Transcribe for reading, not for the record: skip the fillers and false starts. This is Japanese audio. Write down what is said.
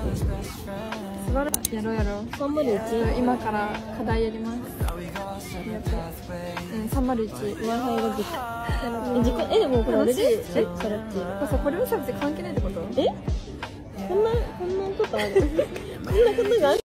素晴らしい。やろうやろう。301。今から課題やります。301。Wi-Fi ログ。でもこれあれでこれもさ別に関係ないってこと？こんなことある？こんなことがある？